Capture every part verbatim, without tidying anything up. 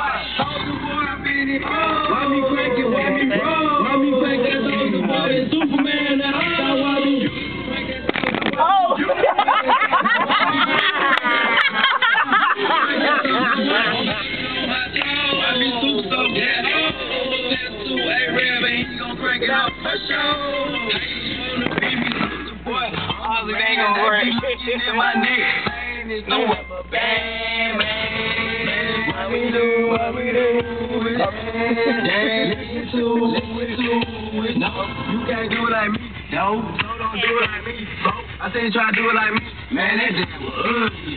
Soulja Boy, I'm in it. Why me crank it? Why me roll? Why me crank that Soulja Boy? That Superman. Now why me crank that Soulja Boy? Oh. Why me super so bad? That's two A-Rab and he gon' crank it up for sure. Wanna be me Soulja Boy? All it ain't gon' work. In my neck. No rubber band, man. What we do, what we do. Listen to, listen to. No, you can't do it like me. No, no, don't do it like me. Bro, I said you try to do it like me. Man, that just was ugly.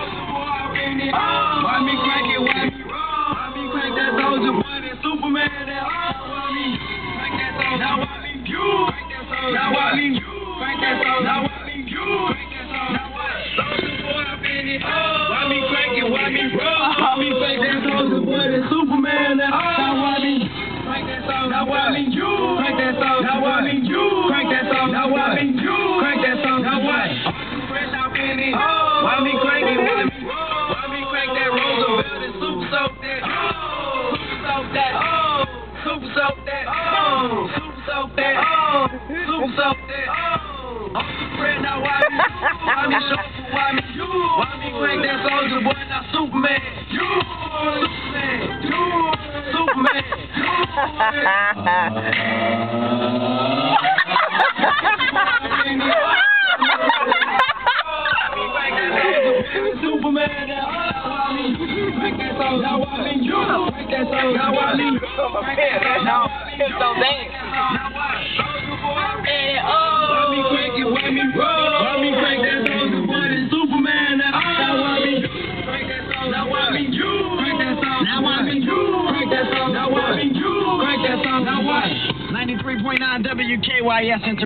Why me crank it? Why me roll? Why me crank that Soulja Boy? That Superman? That why me crank that Soulja? Now why me you? Crank that Soulja? Now why me you? Crank that Soulja? Now why me you? Crank that Soulja? Now what? Soulja Boy, I'm in it. Why me crank it? Why me roll? Why me crank that Soulja Boy? That Superman? That now why me crank that Soulja? Now why me you? Crank that Soulja? Now why me you? Crank that Soulja? Now why me you? Crank that Soulja? Now what? Fresh out in it. Why me crank it? Why me why me crank that Roosevelt and super soak that? Super soak that. Super soak that. Super soak that. Super soak that. Fresh now why me? Why me show? Why me you? Why me crank that Soulja Boy? Now Superman. You. Superman. You. Superman. Superman, now me, break that song, now why me, you, break that song, now why me, break that song, now it's so dance. Why me crank it, why me roll, why me break that Soulja Boy, that Superman, now why me, break that song, now why me, you, break that song, now why me, you, break that song, now why me, you, break that song, now what? ninety-three point nine W K Y S